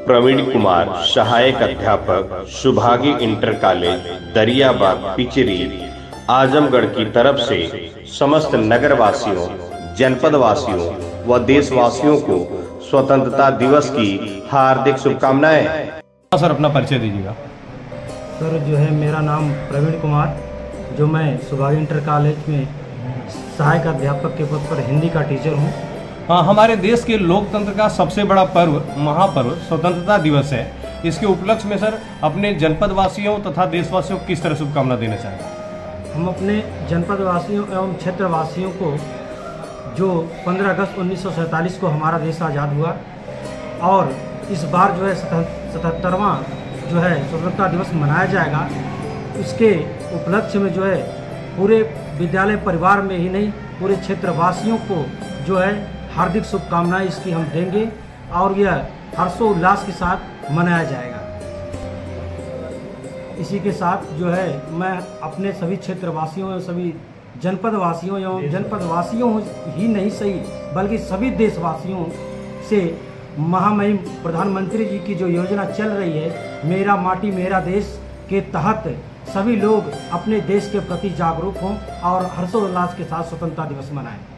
प्रवीण कुमार, सहायक अध्यापक, Shubhagi inter college, Dariyabagh, Pichari, Azamgarh की तरफ से समस्त नगरवासियों, जनपद वासियों व देशवासियों को स्वतंत्रता दिवस की हार्दिक शुभकामनाएं। सर अपना परिचय दीजिएगा। सर जो है मेरा नाम प्रवीण कुमार, जो मैं शुभागी इंटर कॉलेज में सहायक अध्यापक के पद पर हिंदी का टीचर हूँ। हमारे देश के लोकतंत्र का सबसे बड़ा पर्व, महापर्व स्वतंत्रता दिवस है। इसके उपलक्ष्य में सर अपने जनपद वासियों तथा देशवासियों को किस तरह शुभकामना देना चाहेंगे? हम अपने जनपद वासियों एवं क्षेत्रवासियों को, जो 15 अगस्त 1947 को हमारा देश आज़ाद हुआ और इस बार जो है 77वां जो है स्वतंत्रता दिवस मनाया जाएगा, उसके उपलक्ष्य में जो है पूरे विद्यालय परिवार में ही नहीं, पूरे क्षेत्रवासियों को जो है हार्दिक शुभकामनाएं इसकी हम देंगे और यह हर्षोल्लास के साथ मनाया जाएगा। इसी के साथ जो है मैं अपने सभी क्षेत्रवासियों एवं सभी जनपद वासियों एवं जनपद वासियों ही नहीं सही बल्कि सभी देशवासियों से महामहिम प्रधानमंत्री जी की जो योजना चल रही है मेरा माटी मेरा देश के तहत सभी लोग अपने देश के प्रति जागरूक हों और हर्षोल्लास के साथ स्वतंत्रता दिवस मनाएं।